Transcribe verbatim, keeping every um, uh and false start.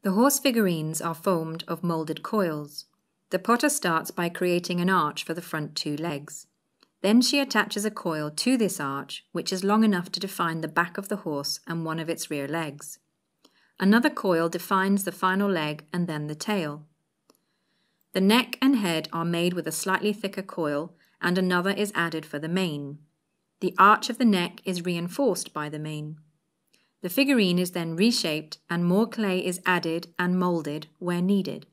The horse figurines are formed of moulded coils. The potter starts by creating an arch for the front two legs. Then she attaches a coil to this arch, which is long enough to define the back of the horse and one of its rear legs. Another coil defines the final leg and then the tail. The neck and head are made with a slightly thicker coil, and another is added for the mane. The arch of the neck is reinforced by the mane. The figurine is then reshaped and more clay is added and moulded where needed.